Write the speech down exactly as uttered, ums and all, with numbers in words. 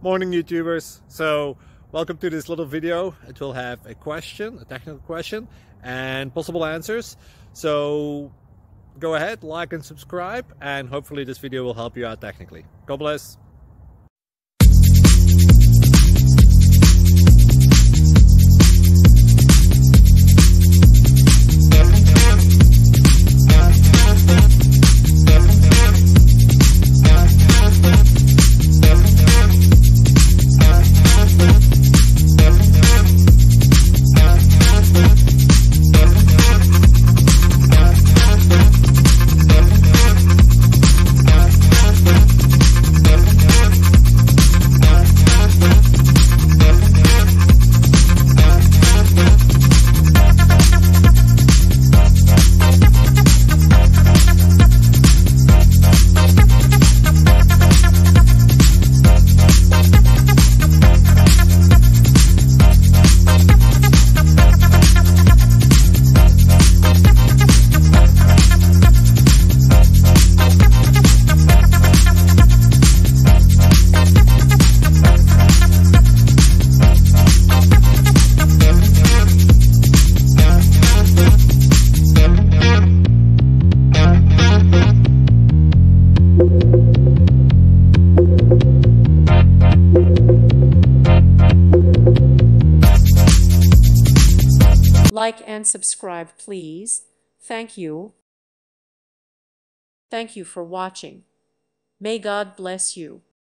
Morning YouTubers. So welcome to this little video. It will have a question, a technical question, and possible answers. So go ahead, like and subscribe, and hopefully this video will help you out technically. God bless. Like and subscribe, please. Thank you. Thank you for watching. May God bless you.